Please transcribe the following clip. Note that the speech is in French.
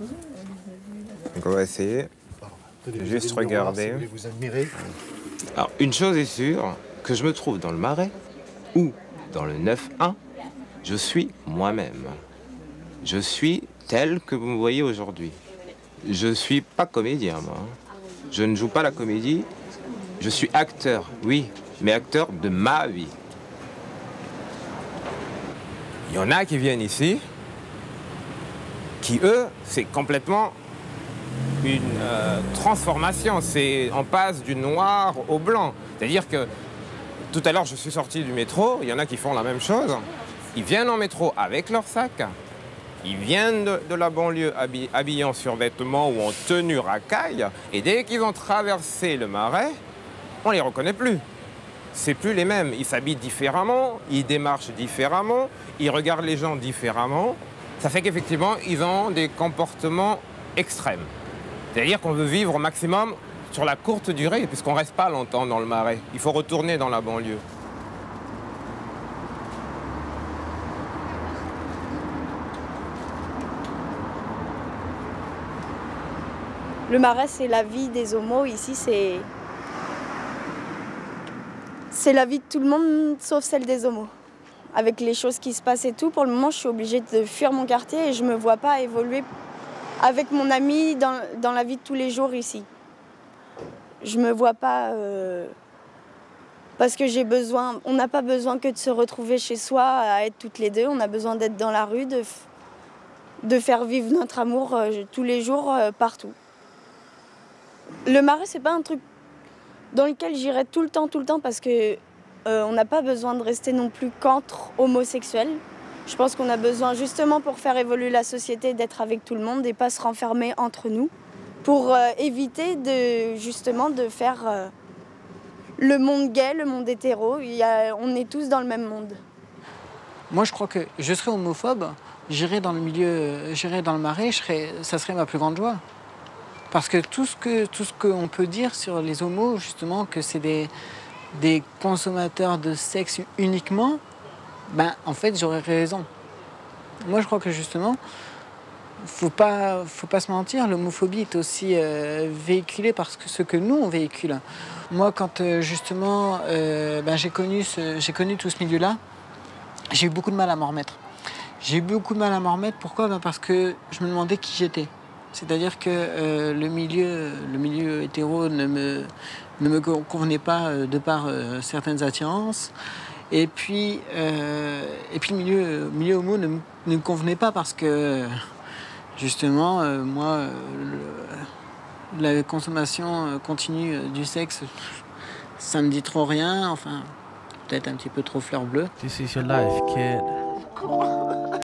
Donc on va essayer. Juste regarder. Vous admirez. Alors, une chose est sûre, que je me trouve dans le Marais ou dans le 9-1, je suis moi-même. Je suis tel que vous me voyez aujourd'hui. Je suis pas comédien, moi. Je ne joue pas la comédie. Je suis acteur, oui, mais acteur de ma vie. Il y en a qui viennent ici, qui, eux, c'est complètement une transformation. On passe du noir au blanc. C'est-à-dire que tout à l'heure, je suis sorti du métro, il y en a qui font la même chose. Ils viennent en métro avec leur sac. Ils viennent de la banlieue habillés en survêtement ou en tenue racaille. Et dès qu'ils ont traversé le Marais, on ne les reconnaît plus. C'est plus les mêmes. Ils s'habillent différemment, ils démarchent différemment, ils regardent les gens différemment. Ça fait qu'effectivement, ils ont des comportements extrêmes. C'est-à-dire qu'on veut vivre au maximum sur la courte durée, puisqu'on ne reste pas longtemps dans le Marais. Il faut retourner dans la banlieue. Le Marais, c'est la vie des homos. Ici, c'est la vie de tout le monde, sauf celle des homos. Avec les choses qui se passent et tout, pour le moment, je suis obligée de fuir mon quartier et je ne me vois pas évoluer avec mon ami dans la vie de tous les jours ici. Je ne me vois pas parce que j'ai besoin. On n'a pas besoin que de se retrouver chez soi à être toutes les deux. On a besoin d'être dans la rue, de faire vivre notre amour tous les jours, partout. Le Marais, c'est pas un truc dans lequel j'irai tout le temps, parce que on n'a pas besoin de rester non plus qu'entre homosexuels. Je pense qu'on a besoin, justement, pour faire évoluer la société, d'être avec tout le monde et pas se renfermer entre nous, pour éviter justement de faire le monde gay, le monde hétéro. On est tous dans le même monde. Moi, je crois que je serais homophobe, j'irais dans le milieu, j'irais dans le Marais, ça serait ma plus grande joie. Parce que tout ce qu'on peut dire sur les homos, justement, que c'est des consommateurs de sexe uniquement, ben, en fait, j'aurais raison. Moi, je crois que, justement, faut pas se mentir, l'homophobie est aussi véhiculée par ce que nous, on véhicule. Moi, quand, justement, ben, j'ai connu tout ce milieu-là, j'ai eu beaucoup de mal à m'en remettre. J'ai eu beaucoup de mal à m'en remettre. Pourquoi? Ben, parce que je me demandais qui j'étais. C'est-à-dire que le milieu hétéro ne me convenait pas de par certaines attirances. Et puis le milieu homo ne me convenait pas parce que, justement, moi, la consommation continue du sexe, ça me dit trop rien. Enfin, peut-être un petit peu trop fleur bleue. This is your life, kid.